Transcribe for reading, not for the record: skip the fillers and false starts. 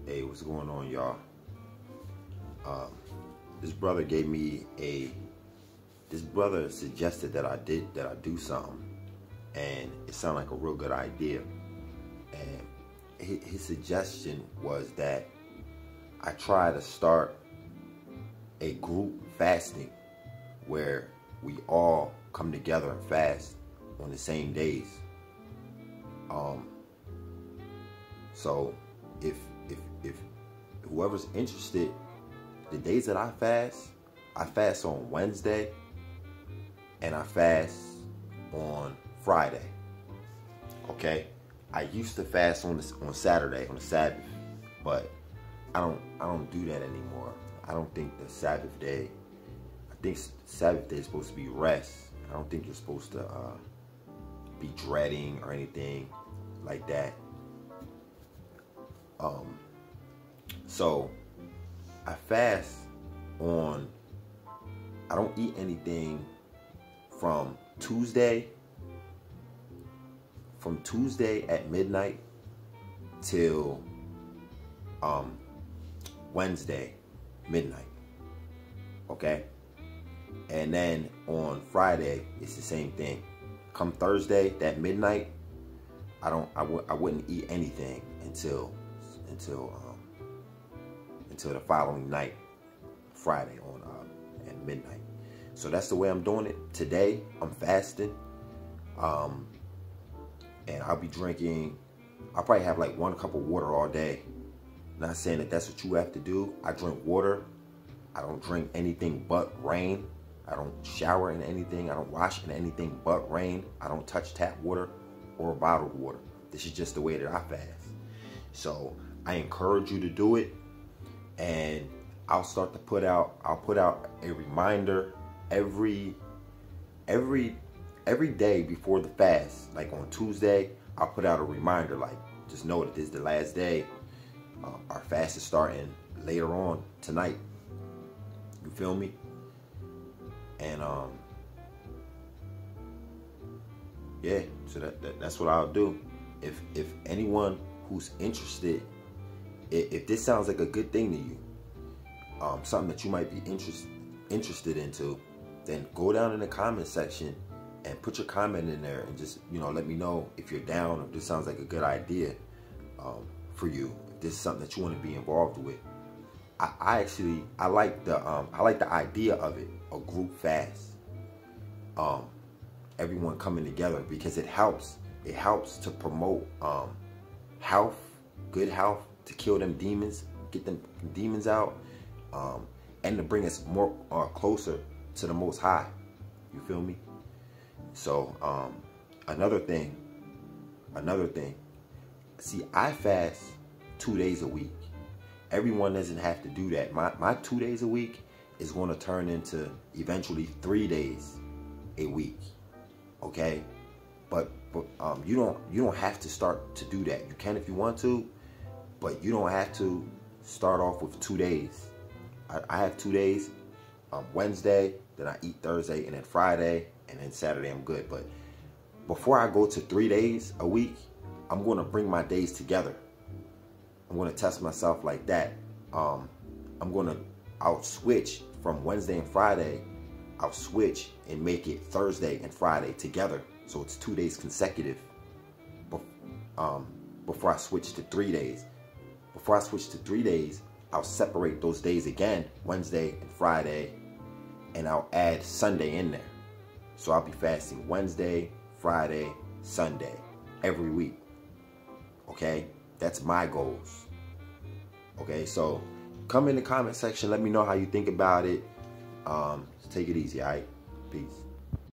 Hey, what's going on, y'all? This brother gave me this brother suggested that I do something, and it sounded like a real good idea. And his suggestion was that I try to start a group fasting where we all come together and fast on the same days. So if whoever's interested, the days that I fast on Wednesday and I fast on Friday. Okay, I used to fast on Saturday, on the Sabbath, but I don't do that anymore. I don't think the Sabbath day. I think Sabbath day is supposed to be rest. I don't think you're supposed to be dreading or anything like that. So I fast on, I don't eat anything from Tuesday at midnight till Wednesday midnight. Okay? And then on Friday it's the same thing. Come Thursday, that midnight, I wouldn't eat anything until the following night, Friday at midnight. So that's the way I'm doing it. Today I'm fasting, and I'll be drinking. I'll probably have like 1 cup of water all day. Not saying that that's what you have to do. I drink water. I don't drink anything but rain. I don't shower in anything. I don't wash in anything but rain. I don't touch tap water or bottled water. This is just the way that I fast. So I encourage you to do it, and I'll start to put out a reminder every day before the fast. Like on Tuesday, I'll put out a reminder, like, just know that this is the last day. Our fast is starting later on tonight. You feel me? And yeah, so that's what I'll do. If anyone who's interested, if this sounds like a good thing to you, something that you might be interested into, then go down in the comment section and put your comment in there, and just, let me know if you're down, if this sounds like a good idea for you, if this is something that you want to be involved with. I like the idea of it, a group fast, everyone coming together, because it helps to promote health, good health, to kill them demons, get them demons out, and to bring us more closer to the Most High. You feel me? So another thing. See, I fast 2 days a week. Everyone doesn't have to do that. My 2 days a week is going to turn into eventually 3 days a week. Okay, but you don't have to start to do that. You can if you want to, but you don't have to start off with 2 days. I have 2 days. Wednesday, then I eat Thursday, and then Friday, and then Saturday I'm good. But before I go to 3 days a week, I'm going to bring my days together. I'm going to test myself like that. I'll switch from Wednesday and Friday. I'll switch and make it Thursday and Friday together, so it's 2 days consecutive. Before I switch to 3 days. Before I switch to 3 days, I'll separate those days again, Wednesday and Friday, and I'll add Sunday in there. So I'll be fasting Wednesday, Friday, Sunday, every week. Okay? That's my goals. Okay, so come in the comment section. Let me know how you think about it. Take it easy, all right? Peace.